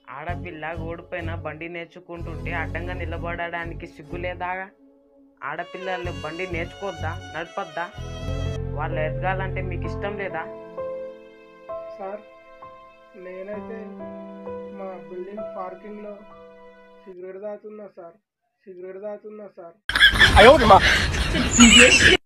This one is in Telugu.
ఆడపిల్ల ఓడిపోయిన బండి నేర్చుకుంటుంటే అడ్డంగా నిలబడడానికి సిగ్గులేదా? ఆడపిల్లలు బండి నేర్చుకోవద్దా, నడపద్దా? వాళ్ళు ఎదగాలంటే మీకు ఇష్టం లేదా? సార్, నేనైతే మా బిల్డింగ్ పార్కింగ్లో సిగరెట్ తాగుతున్నా సార్.